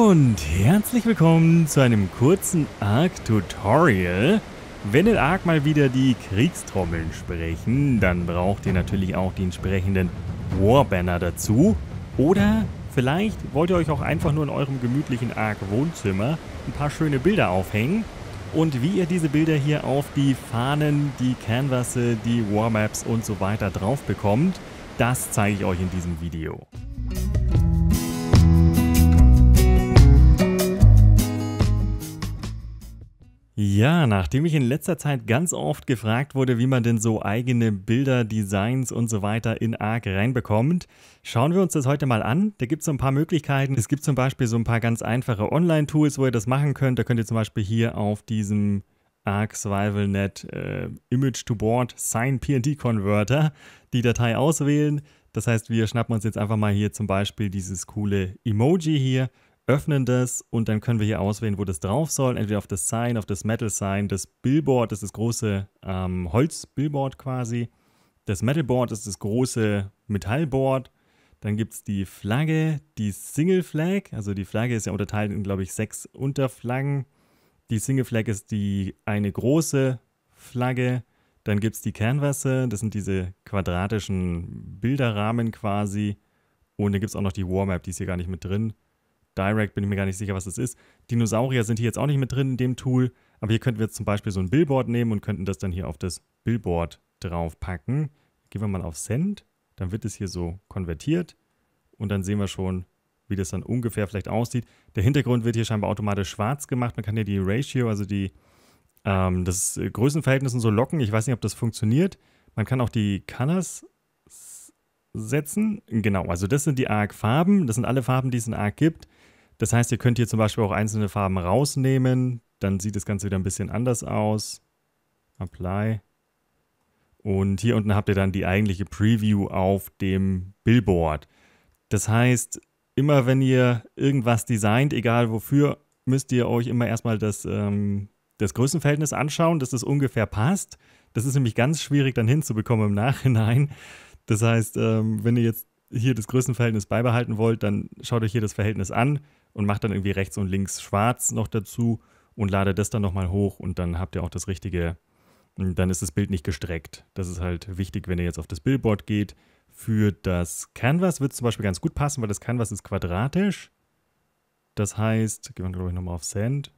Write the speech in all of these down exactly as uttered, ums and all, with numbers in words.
Und herzlich willkommen zu einem kurzen Ark-Tutorial. Wenn in Ark mal wieder die Kriegstrommeln sprechen, dann braucht ihr natürlich auch die entsprechenden Warbanner dazu. Oder vielleicht wollt ihr euch auch einfach nur in eurem gemütlichen Ark-Wohnzimmer ein paar schöne Bilder aufhängen. Und wie ihr diese Bilder hier auf die Fahnen, die Canvasse, die Warmaps und so weiter drauf bekommt, das zeige ich euch in diesem Video. Ja, nachdem ich in letzter Zeit ganz oft gefragt wurde, wie man denn so eigene Bilder, Designs und so weiter in Ark reinbekommt, schauen wir uns das heute mal an. Da gibt es so ein paar Möglichkeiten. Es gibt zum Beispiel so ein paar ganz einfache Online-Tools, wo ihr das machen könnt. Da könnt ihr zum Beispiel hier auf diesem Ark Survival Net äh, Image to Board Sign P N G Converter die Datei auswählen. Das heißt, wir schnappen uns jetzt einfach mal hier zum Beispiel dieses coole Emoji hier, öffnen das und dann können wir hier auswählen, wo das drauf soll. Entweder auf das Sign, auf das Metal Sign, das Billboard, das ist das große ähm, Holzbillboard quasi. Das Metalboard ist das große Metallboard. Dann gibt es die Flagge, die Single Flag. Also die Flagge ist ja unterteilt in, glaube ich, sechs Unterflaggen. Die Single Flag ist die eine große Flagge. Dann gibt es die Canvasse, das sind diese quadratischen Bilderrahmen quasi. Und dann gibt es auch noch die Warmap, die ist hier gar nicht mit drin. Direct bin ich mir gar nicht sicher, was das ist. Dinosaurier sind hier jetzt auch nicht mit drin in dem Tool, aber hier könnten wir jetzt zum Beispiel so ein Billboard nehmen und könnten das dann hier auf das Billboard draufpacken. Gehen wir mal auf Send, dann wird es hier so konvertiert und dann sehen wir schon, wie das dann ungefähr vielleicht aussieht. Der Hintergrund wird hier scheinbar automatisch schwarz gemacht. Man kann hier die Ratio, also die, ähm, das Größenverhältnis und so locken. Ich weiß nicht, ob das funktioniert. Man kann auch die Colors setzen. Genau, also das sind die Ark-Farben. Das sind alle Farben, die es in Ark gibt. Das heißt, ihr könnt hier zum Beispiel auch einzelne Farben rausnehmen. Dann sieht das Ganze wieder ein bisschen anders aus. Apply. Und hier unten habt ihr dann die eigentliche Preview auf dem Billboard. Das heißt, immer wenn ihr irgendwas designt, egal wofür, müsst ihr euch immer erstmal das, ähm, das Größenverhältnis anschauen, dass das ungefähr passt. Das ist nämlich ganz schwierig dann hinzubekommen im Nachhinein. Das heißt, ähm, wenn ihr jetzt hier das Größenverhältnis beibehalten wollt, dann schaut euch hier das Verhältnis an und macht dann irgendwie rechts und links schwarz noch dazu und ladet das dann nochmal hoch und dann habt ihr auch das richtige, dann ist das Bild nicht gestreckt. Das ist halt wichtig, wenn ihr jetzt auf das Billboard geht. Für das Canvas wird es zum Beispiel ganz gut passen, weil das Canvas ist quadratisch. Das heißt, gehen wir glaube ich nochmal auf Send.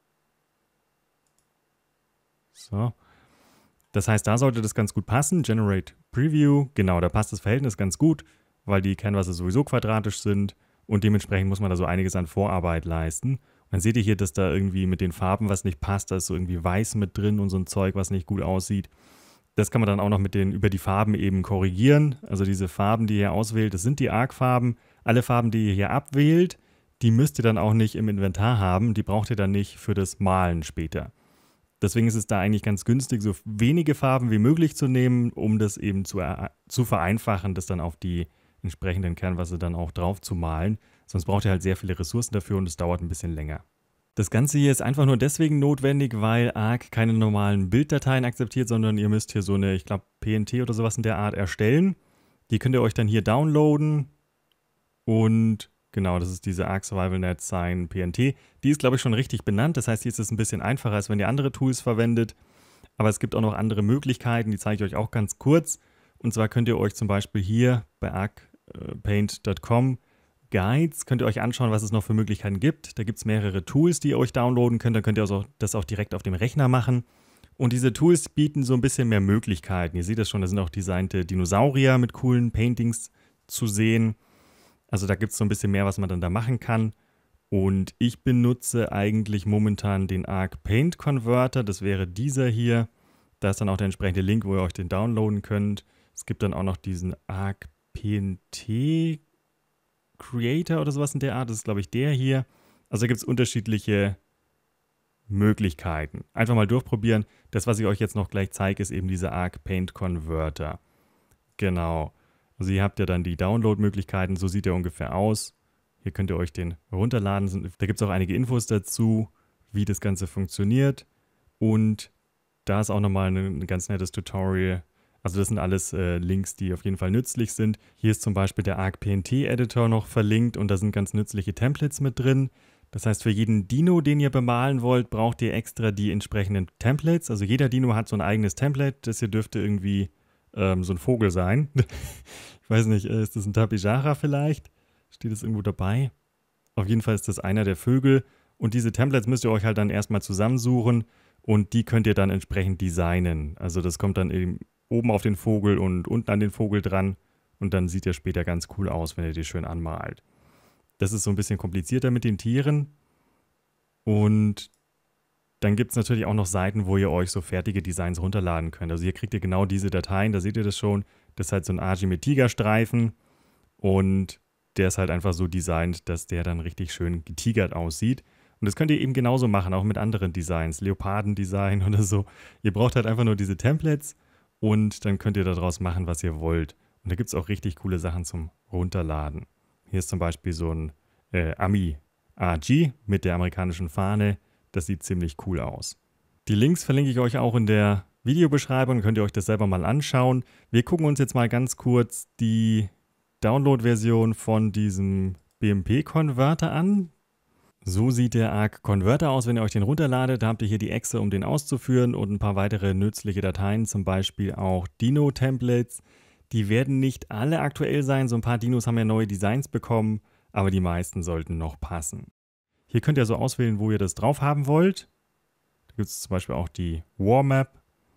So. Das heißt, da sollte das ganz gut passen. Generate Preview, genau, da passt das Verhältnis ganz gut, weil die Canvases sowieso quadratisch sind und dementsprechend muss man da so einiges an Vorarbeit leisten. Und dann seht ihr hier, dass da irgendwie mit den Farben was nicht passt, da ist so irgendwie weiß mit drin und so ein Zeug, was nicht gut aussieht. Das kann man dann auch noch mit den, über die Farben eben korrigieren. Also diese Farben, die ihr auswählt, das sind die Ark-Farben. Alle Farben, die ihr hier abwählt, die müsst ihr dann auch nicht im Inventar haben, die braucht ihr dann nicht für das Malen später. Deswegen ist es da eigentlich ganz günstig, so wenige Farben wie möglich zu nehmen, um das eben zu, zu vereinfachen, das dann auf die entsprechenden Canvasse dann auch drauf zu malen. Sonst braucht ihr halt sehr viele Ressourcen dafür und es dauert ein bisschen länger. Das Ganze hier ist einfach nur deswegen notwendig, weil Ark keine normalen Bilddateien akzeptiert, sondern ihr müsst hier so eine, ich glaube, P N T oder sowas in der Art erstellen. Die könnt ihr euch dann hier downloaden und genau, das ist diese Ark Survival Net Sign P N T. Die ist, glaube ich, schon richtig benannt. Das heißt, hier ist es ein bisschen einfacher, als wenn ihr andere Tools verwendet. Aber es gibt auch noch andere Möglichkeiten, die zeige ich euch auch ganz kurz. Und zwar könnt ihr euch zum Beispiel hier bei ark paint punkt com Guides, könnt ihr euch anschauen, was es noch für Möglichkeiten gibt. Da gibt es mehrere Tools, die ihr euch downloaden könnt. Dann könnt ihr also das auch direkt auf dem Rechner machen. Und diese Tools bieten so ein bisschen mehr Möglichkeiten. Ihr seht das schon, da sind auch designte Dinosaurier mit coolen Paintings zu sehen. Also da gibt es so ein bisschen mehr, was man dann da machen kann. Und ich benutze eigentlich momentan den Ark Paint Converter. Das wäre dieser hier. Da ist dann auch der entsprechende Link, wo ihr euch den downloaden könnt. Es gibt dann auch noch diesen Ark P N T Creator oder sowas in der Art. Das ist, glaube ich, der hier. Also da gibt es unterschiedliche Möglichkeiten. Einfach mal durchprobieren. Das, was ich euch jetzt noch gleich zeige, ist eben dieser Ark Paint Converter. Genau. Also ihr habt ja dann die Download-Möglichkeiten, so sieht er ungefähr aus. Hier könnt ihr euch den runterladen. Da gibt es auch einige Infos dazu, wie das Ganze funktioniert. Und da ist auch nochmal ein, ein ganz nettes Tutorial. Also das sind alles äh, Links, die auf jeden Fall nützlich sind. Hier ist zum Beispiel der Ark P N T Editor noch verlinkt und da sind ganz nützliche Templates mit drin. Das heißt, für jeden Dino, den ihr bemalen wollt, braucht ihr extra die entsprechenden Templates. Also jeder Dino hat so ein eigenes Template. Das hier dürfte irgendwie ähm, so ein Vogel sein. Ich weiß nicht, ist das ein Tapijara vielleicht? Steht das irgendwo dabei? Auf jeden Fall ist das einer der Vögel. Und diese Templates müsst ihr euch halt dann erstmal zusammensuchen und die könnt ihr dann entsprechend designen. Also das kommt dann eben oben auf den Vogel und unten an den Vogel dran und dann sieht er später ganz cool aus, wenn ihr die schön anmalt. Das ist so ein bisschen komplizierter mit den Tieren. Und dann gibt es natürlich auch noch Seiten, wo ihr euch so fertige Designs runterladen könnt. Also hier kriegt ihr genau diese Dateien, da seht ihr das schon. Das ist halt so ein Archie mit Tigerstreifen und der ist halt einfach so designt, dass der dann richtig schön getigert aussieht. Und das könnt ihr eben genauso machen, auch mit anderen Designs, Leopardendesign oder so. Ihr braucht halt einfach nur diese Templates und dann könnt ihr daraus machen, was ihr wollt. Und da gibt es auch richtig coole Sachen zum Runterladen. Hier ist zum Beispiel so ein äh, Ami A G mit der amerikanischen Fahne. Das sieht ziemlich cool aus. Die Links verlinke ich euch auch in der Videobeschreibung, könnt ihr euch das selber mal anschauen. Wir gucken uns jetzt mal ganz kurz die Download-Version von diesem B M P-Converter an. So sieht der Arc Converter aus, wenn ihr euch den runterladet. Da habt ihr hier die Exe, um den auszuführen und ein paar weitere nützliche Dateien, zum Beispiel auch Dino-Templates. Die werden nicht alle aktuell sein, so ein paar Dinos haben ja neue Designs bekommen, aber die meisten sollten noch passen. Hier könnt ihr so auswählen, wo ihr das drauf haben wollt. Da gibt es zum Beispiel auch die War Map.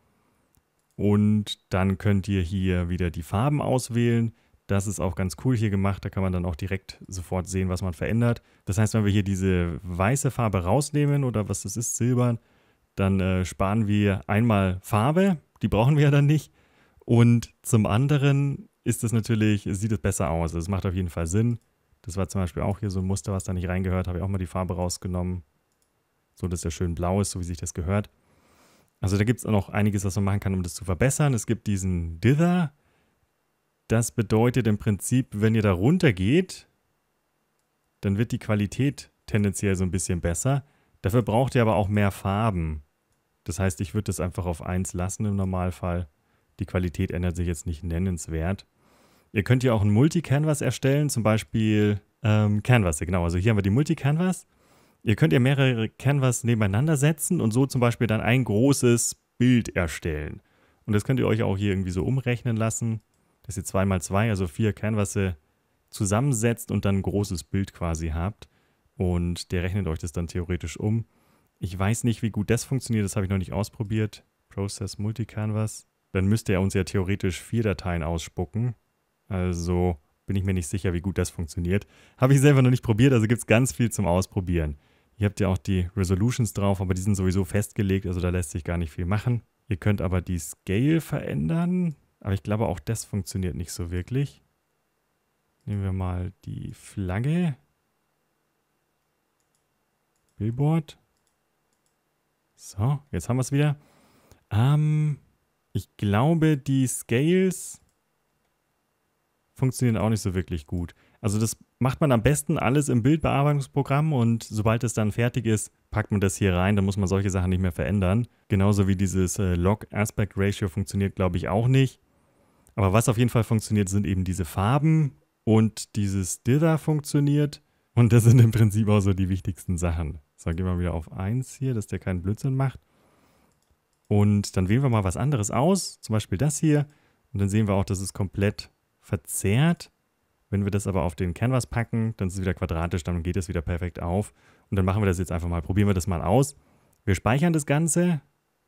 Und dann könnt ihr hier wieder die Farben auswählen. Das ist auch ganz cool hier gemacht. Da kann man dann auch direkt sofort sehen, was man verändert. Das heißt, wenn wir hier diese weiße Farbe rausnehmen oder was das ist, silbern, dann äh, sparen wir einmal Farbe. Die brauchen wir ja dann nicht. Und zum anderen ist es natürlich, sieht es besser aus. Es macht auf jeden Fall Sinn. Das war zum Beispiel auch hier so ein Muster, was da nicht reingehört. Habe ich auch mal die Farbe rausgenommen. So, dass er schön blau ist, so wie sich das gehört. Also da gibt es auch noch einiges, was man machen kann, um das zu verbessern. Es gibt diesen Dither. Das bedeutet im Prinzip, wenn ihr da runter geht, dann wird die Qualität tendenziell so ein bisschen besser. Dafür braucht ihr aber auch mehr Farben. Das heißt, ich würde das einfach auf eins lassen im Normalfall. Die Qualität ändert sich jetzt nicht nennenswert. Ihr könnt hier auch ein Multi-Canvas erstellen, zum Beispiel ähm, Canvas, genau. Also hier haben wir die Multi-Canvas. Ihr könnt ja mehrere Canvas nebeneinander setzen und so zum Beispiel dann ein großes Bild erstellen. Und das könnt ihr euch auch hier irgendwie so umrechnen lassen, dass ihr zwei mal zwei, also vier Canvasse zusammensetzt und dann ein großes Bild quasi habt. Und der rechnet euch das dann theoretisch um. Ich weiß nicht, wie gut das funktioniert, das habe ich noch nicht ausprobiert. Process Multi-Canvas. Dann müsste er uns ja theoretisch vier Dateien ausspucken. Also bin ich mir nicht sicher, wie gut das funktioniert. Habe ich selber noch nicht probiert, also gibt es ganz viel zum Ausprobieren. Ihr habt ja auch die Resolutions drauf, aber die sind sowieso festgelegt, also da lässt sich gar nicht viel machen. Ihr könnt aber die Scale verändern, aber ich glaube auch das funktioniert nicht so wirklich. Nehmen wir mal die Flagge. Billboard. So, jetzt haben wir es wieder. Ähm, ich glaube, die Scales funktionieren auch nicht so wirklich gut. Also das macht man am besten alles im Bildbearbeitungsprogramm und sobald es dann fertig ist, packt man das hier rein, dann muss man solche Sachen nicht mehr verändern. Genauso wie dieses äh, Log Aspect Ratio funktioniert, glaube ich, auch nicht. Aber was auf jeden Fall funktioniert, sind eben diese Farben und dieses Dither funktioniert. Und das sind im Prinzip auch so die wichtigsten Sachen. So, gehen wir wieder auf eins hier, dass der keinen Blödsinn macht. Und dann wählen wir mal was anderes aus, zum Beispiel das hier. Und dann sehen wir auch, dass es komplett verzerrt. Wenn wir das aber auf den Canvas packen, dann ist es wieder quadratisch, dann geht es wieder perfekt auf. Und dann machen wir das jetzt einfach mal, probieren wir das mal aus. Wir speichern das Ganze.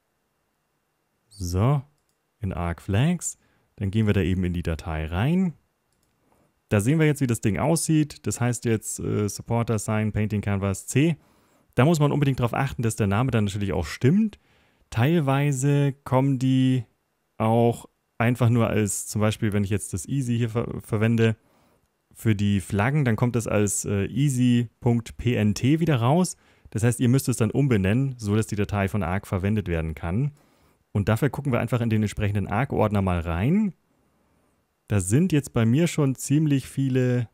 So, in Arc Flags. Dann gehen wir da eben in die Datei rein. Da sehen wir jetzt, wie das Ding aussieht. Das heißt jetzt äh, Supporter Sign Painting Canvas C. Da muss man unbedingt darauf achten, dass der Name dann natürlich auch stimmt. Teilweise kommen die auch einfach nur als, zum Beispiel, wenn ich jetzt das Easy hier ver verwende, für die Flaggen, dann kommt das als äh, easy.pnt wieder raus. Das heißt, ihr müsst es dann umbenennen, so dass die Datei von Arc verwendet werden kann. Und dafür gucken wir einfach in den entsprechenden Arc-Ordner mal rein. Da sind jetzt bei mir schon ziemlich viele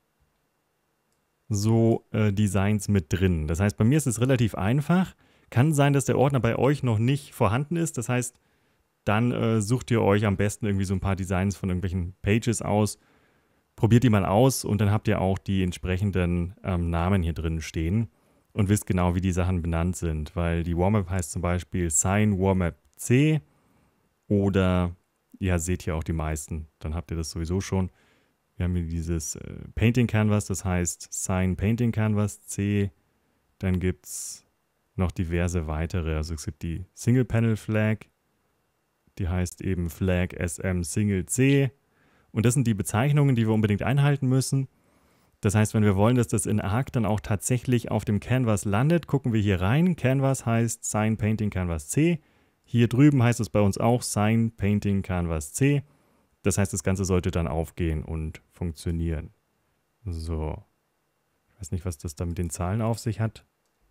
so äh, Designs mit drin. Das heißt, bei mir ist es relativ einfach. Kann sein, dass der Ordner bei euch noch nicht vorhanden ist. Das heißt, dann äh, sucht ihr euch am besten irgendwie so ein paar Designs von irgendwelchen Pages aus. Probiert die mal aus und dann habt ihr auch die entsprechenden ähm, Namen hier drin stehen. und wisst genau, wie die Sachen benannt sind, weil die Warmap heißt zum Beispiel Sign Warmap C oder, ja, seht ihr auch die meisten, dann habt ihr das sowieso schon. Wir haben hier dieses äh, Painting Canvas, das heißt Sign Painting Canvas C, dann gibt es noch diverse weitere, also es gibt die Single Panel Flag, die heißt eben Flag S M Single C und das sind die Bezeichnungen, die wir unbedingt einhalten müssen. Das heißt, wenn wir wollen, dass das in Arc dann auch tatsächlich auf dem Canvas landet, gucken wir hier rein. Canvas heißt Sign Painting Canvas C. Hier drüben heißt es bei uns auch Sign Painting Canvas C. Das heißt, das Ganze sollte dann aufgehen und funktionieren. So. Ich weiß nicht, was das da mit den Zahlen auf sich hat.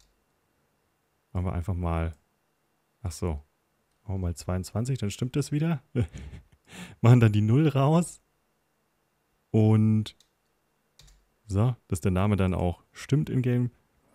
Machen wir einfach mal. Ach so. Machen wir mal zweiundzwanzig, dann stimmt das wieder. Machen dann die null raus. Und so, dass der Name dann auch stimmt im Game.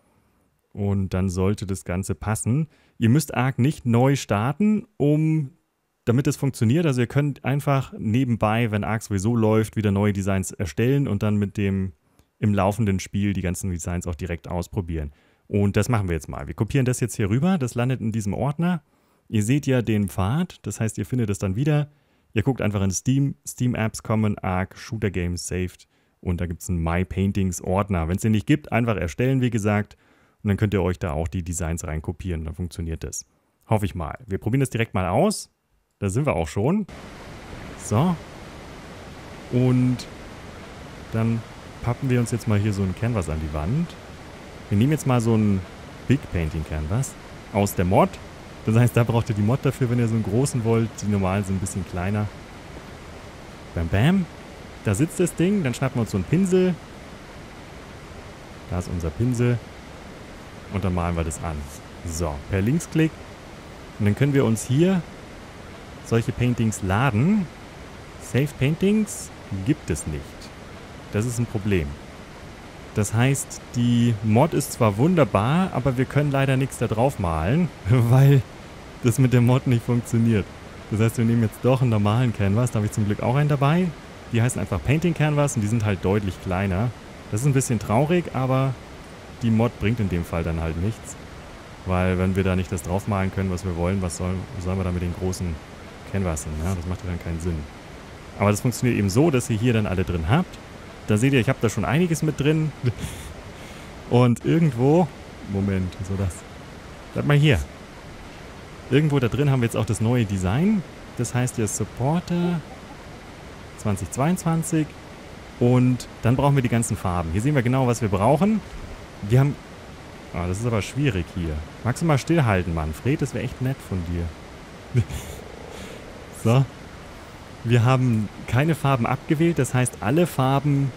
Und dann sollte das Ganze passen. Ihr müsst Arc nicht neu starten, um, damit es funktioniert. Also ihr könnt einfach nebenbei, wenn Arc sowieso läuft, wieder neue Designs erstellen und dann mit dem im laufenden Spiel die ganzen Designs auch direkt ausprobieren. Und das machen wir jetzt mal. Wir kopieren das jetzt hier rüber. Das landet in diesem Ordner. Ihr seht ja den Pfad. Das heißt, ihr findet es dann wieder. Ihr guckt einfach in Steam. Steam Apps kommen, Arc, Shooter Games, Saved. Und da gibt es einen My Paintings Ordner. Wenn es den nicht gibt, einfach erstellen, wie gesagt. Und dann könnt ihr euch da auch die Designs reinkopieren. Dann funktioniert das. Hoffe ich mal. Wir probieren das direkt mal aus. Da sind wir auch schon. So. Und dann pappen wir uns jetzt mal hier so ein Canvas an die Wand. Wir nehmen jetzt mal so ein Big Painting Canvas aus der Mod. Das heißt, da braucht ihr die Mod dafür, wenn ihr so einen großen wollt. Die normalen sind ein bisschen kleiner. Bam, bam. Da sitzt das Ding, dann schnappen wir uns so einen Pinsel. Da ist unser Pinsel. Und dann malen wir das an. So, per Linksklick. Und dann können wir uns hier solche Paintings laden. Save Paintings gibt es nicht. Das ist ein Problem. Das heißt, die Mod ist zwar wunderbar, aber wir können leider nichts da drauf malen, weil das mit der Mod nicht funktioniert. Das heißt, wir nehmen jetzt doch einen normalen Canvas. Da habe ich zum Glück auch einen dabei. Die heißen einfach Painting Canvas und die sind halt deutlich kleiner. Das ist ein bisschen traurig, aber die Mod bringt in dem Fall dann halt nichts. Weil wenn wir da nicht das draufmalen können, was wir wollen, was sollen, was sollen wir da mit den großen Canvasen? Ja, das macht ja dann keinen Sinn. Aber das funktioniert eben so, dass ihr hier dann alle drin habt. Da seht ihr, ich habe da schon einiges mit drin. Und irgendwo... Moment, wieso das? Bleib mal hier. Irgendwo da drin haben wir jetzt auch das neue Design. Das heißt hier Supporter zweitausendzweiundzwanzig. Und dann brauchen wir die ganzen Farben. Hier sehen wir genau, was wir brauchen. Wir haben... Ah, das ist aber schwierig hier. Magst du mal stillhalten, Manfred? Das wäre echt nett von dir. So. Wir haben keine Farben abgewählt. Das heißt, alle Farben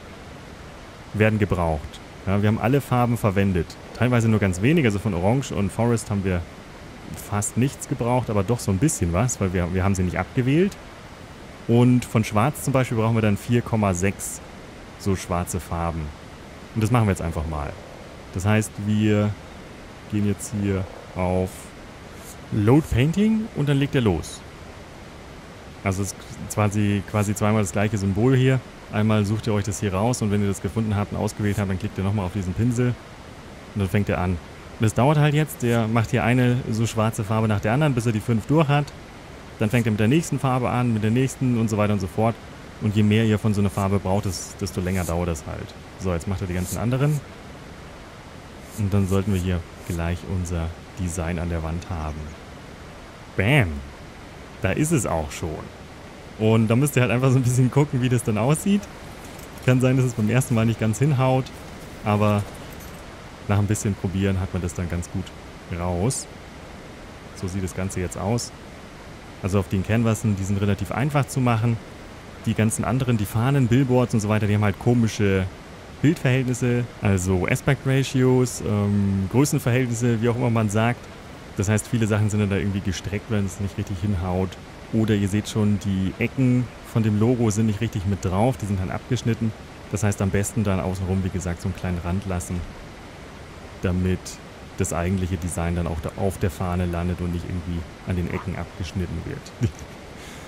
werden gebraucht. Ja, wir haben alle Farben verwendet. Teilweise nur ganz wenig. Also von Orange und Forest haben wir fast nichts gebraucht, aber doch so ein bisschen was, weil wir, wir haben sie nicht abgewählt. Und von Schwarz zum Beispiel brauchen wir dann vier Komma sechs so schwarze Farben. Und das machen wir jetzt einfach mal. Das heißt, wir gehen jetzt hier auf Load Painting und dann legt er los. Also es ist quasi, quasi zweimal das gleiche Symbol hier. Einmal sucht ihr euch das hier raus und wenn ihr das gefunden habt und ausgewählt habt, dann klickt ihr nochmal auf diesen Pinsel und dann fängt er an. Und das dauert halt jetzt. Der macht hier eine so schwarze Farbe nach der anderen, bis er die fünf durch hat. Dann fängt er mit der nächsten Farbe an, mit der nächsten und so weiter und so fort. Und je mehr ihr von so einer Farbe braucht, desto länger dauert das halt. So, jetzt macht er die ganzen anderen. Und dann sollten wir hier gleich unser Design an der Wand haben. Bam! Da ist es auch schon. Und da müsst ihr halt einfach so ein bisschen gucken, wie das dann aussieht. Kann sein, dass es beim ersten Mal nicht ganz hinhaut. Aber nach ein bisschen Probieren hat man das dann ganz gut raus. So sieht das Ganze jetzt aus. Also auf den Canvasen, die sind relativ einfach zu machen. Die ganzen anderen, die Fahnen, Billboards und so weiter, die haben halt komische Bildverhältnisse. Also Aspect Ratios, ähm, Größenverhältnisse, wie auch immer man sagt. Das heißt, viele Sachen sind dann da irgendwie gestreckt, wenn es nicht richtig hinhaut. Oder ihr seht schon, die Ecken von dem Logo sind nicht richtig mit drauf, die sind dann abgeschnitten. Das heißt, am besten dann außenrum, wie gesagt, so einen kleinen Rand lassen, damit das eigentliche Design dann auch da auf der Fahne landet und nicht irgendwie an den Ecken abgeschnitten wird.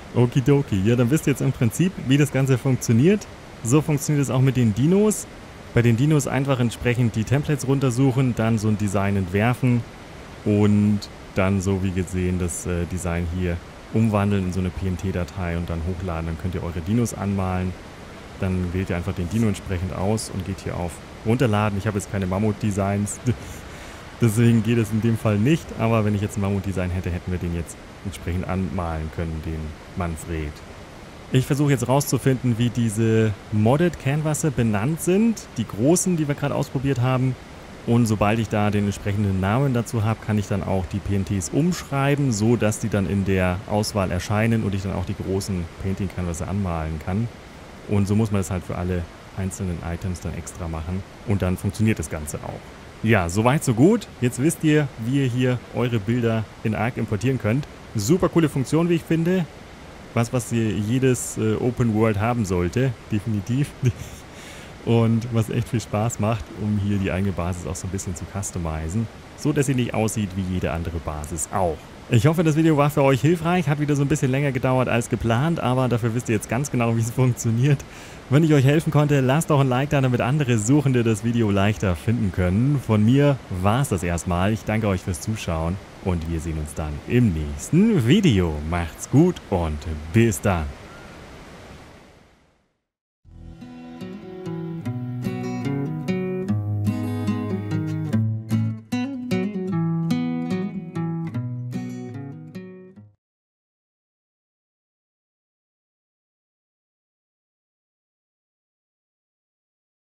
Okidoki, ja, dann wisst ihr jetzt im Prinzip, wie das Ganze funktioniert. So funktioniert es auch mit den Dinos. Bei den Dinos einfach entsprechend die Templates runtersuchen, dann so ein Design entwerfen und dann so wie gesehen das äh, Design hier umwandeln in so eine P N T-Datei und dann hochladen. Dann könnt ihr eure Dinos anmalen. Dann wählt ihr einfach den Dino entsprechend aus und geht hier auf Runterladen. Ich habe jetzt keine Mammut-Designs, deswegen geht es in dem Fall nicht. Aber wenn ich jetzt ein Mammut-Design hätte, hätten wir den jetzt entsprechend anmalen können, den Manfred. Ich versuche jetzt rauszufinden, wie diese Modded Canvasse benannt sind. Die großen, die wir gerade ausprobiert haben. Und sobald ich da den entsprechenden Namen dazu habe, kann ich dann auch die P N Ts umschreiben, so dass die dann in der Auswahl erscheinen und ich dann auch die großen Painting Canvasse anmalen kann. Und so muss man das halt für alle einzelnen Items dann extra machen. Und dann funktioniert das Ganze auch. Ja, soweit so gut. Jetzt wisst ihr, wie ihr hier eure Bilder in Arc importieren könnt. Super coole Funktion, wie ich finde. Was, was ihr jedes äh, Open World haben sollte. Definitiv. Und was echt viel Spaß macht, um hier die eigene Basis auch so ein bisschen zu customizen. So, dass sie nicht aussieht wie jede andere Basis auch. Ich hoffe, das Video war für euch hilfreich. Hat wieder so ein bisschen länger gedauert als geplant, aber dafür wisst ihr jetzt ganz genau, wie es funktioniert. Wenn ich euch helfen konnte, lasst doch ein Like da, damit andere Suchende das Video leichter finden können. Von mir war es das erstmal. Ich danke euch fürs Zuschauen und wir sehen uns dann im nächsten Video. Macht's gut und bis dann.